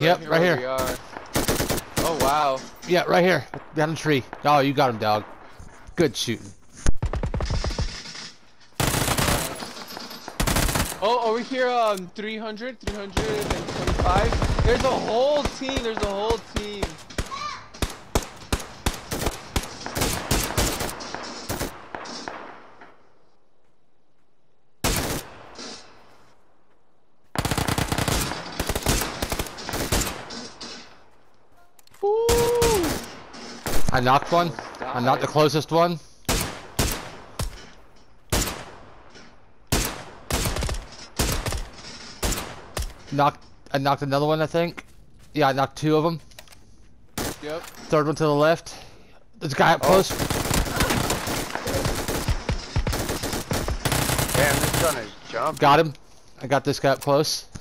Yep, here right where here. we are. Oh wow. Yeah, right here. Behind the tree. Oh, you got him, dog. Good shooting. Oh, over here, 300, 325. There's a whole team. There's a whole team. Woo! I knocked one. I knocked the closest one. I knocked another one, I think. Yeah, I knocked two of them. Yep. Third one to the left. There's a guy up close. Damn, this gun is jumping. Got him. I got this guy up close.